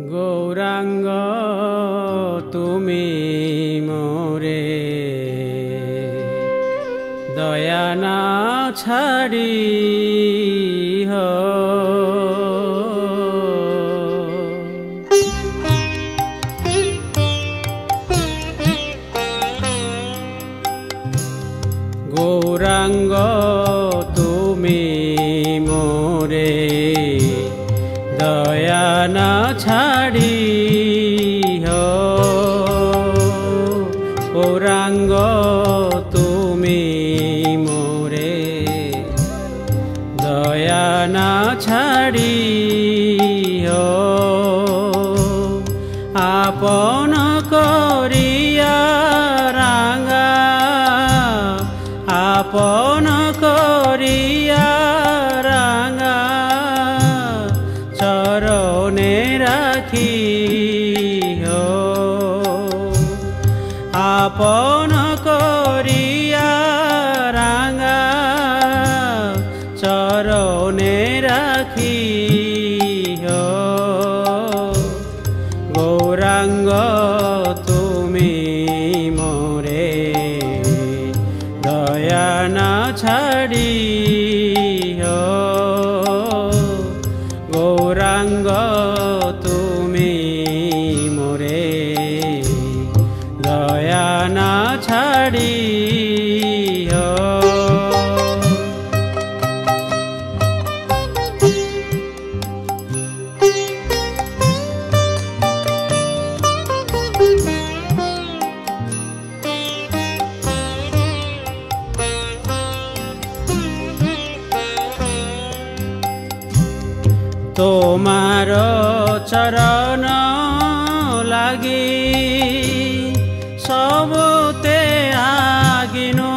গৌরাঙ্গ তুমি মোরে দয়া না ছাড়ি গৌরাঙ্গ তুমি মোরে দয়া না ছাড়ি গৌরাঙ্গ তুমি মোরে দয়া না ছাড়ি আপন করিয়া রাঙা আপন করিয়া রাঙা চরণে রাখি আপন করিয়া রাঙা চরণে রাখি গৌরাঙ্গ তুমি মোরে দয়া না ছাড়ি গৌরাঙ্গ তুমি মোরে দয়া না ছাড়ি তোমার চরণ লাগি সবতে আগিনো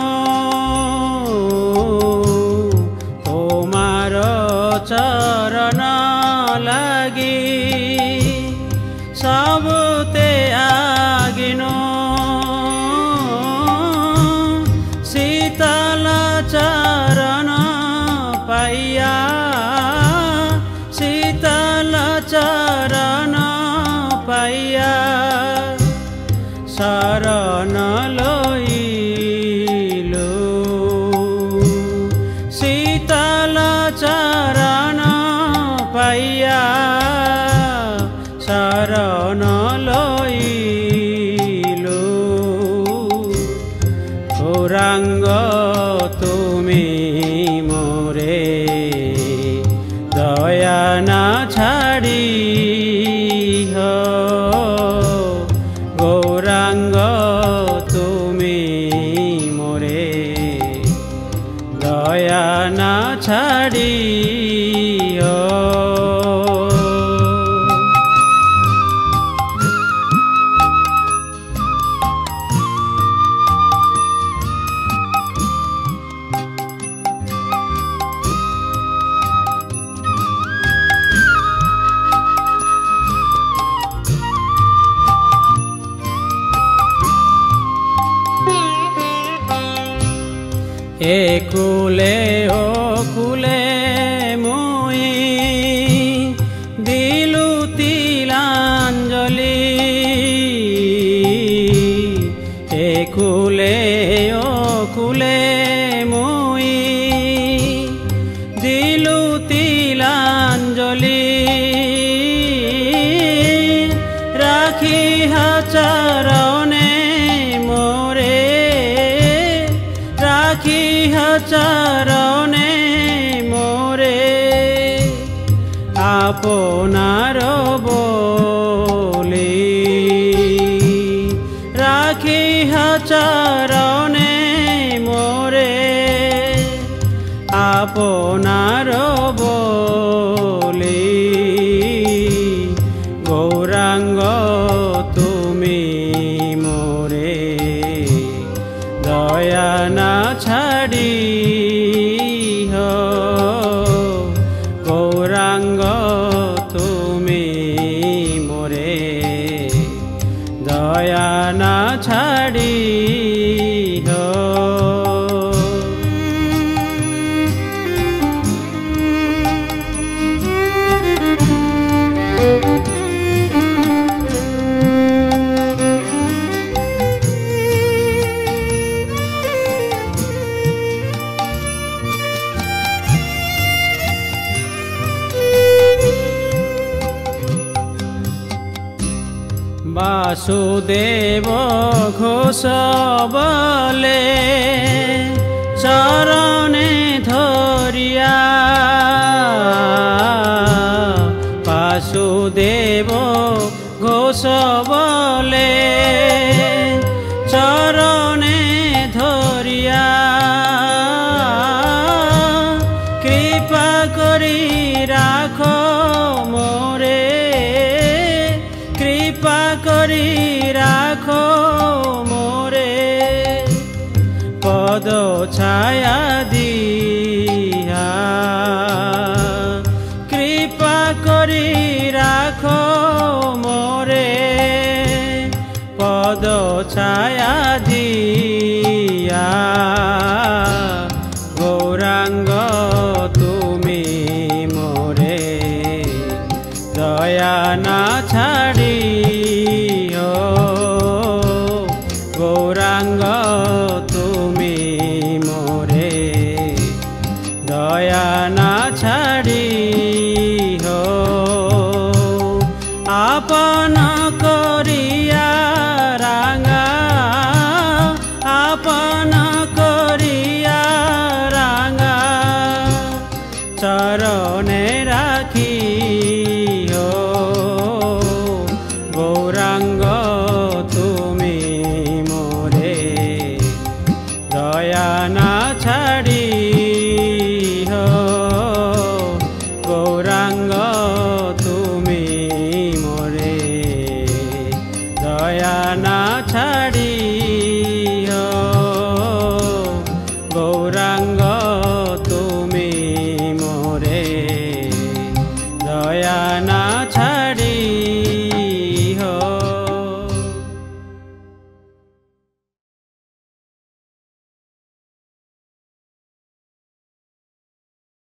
তোমার চরণ লাগি সবতে আগিনো শীতল চরণ পাইয়া শীতল চরণ পাইয়া শরণ লইলু শীতল চরণ পাইয়া শরণ লইলু গৌরাঙ্গ তুমি মোরে দয়া না ছাড়ি গৌরাঙ্গ তুমি মোরে দয়া না ছাড়ি একুলে ও কুলে মুই দিলু তিলাঞ্জলি একুলে ও কুলে মুই দিলু তিলাঞ্জলি রাখি চরণে মোরে রাখি চরণে মোরে আপনার বলি রাখি চরণে মোরে আপনার বলি গৌরাঙ্গ তুমি মোরে দয়া না ছাড়ি গৌরাঙ্গ তুমি মোরে দয়া না ছাড়ি वासुदेव घोष बोले चरणे धरिया वासुदेव घोष बोले चरणे धरिया कृपा करी राख मोरे कृपा करी राख मोरे पद छाया दिया कृपा करी राख मोरे पद छाया दिया गौरांग तुमी मोरे दया ना छाड़ी गौरांग तुमी मोरे दया ना छाड़ी हो आपन करिया रांगा आपन करिया रांगा चरणे राखी हो गौरांग तुमी मोरे दया ना छाड़ी हो गौरांग तुमी मोरे दया ना छाड़ी।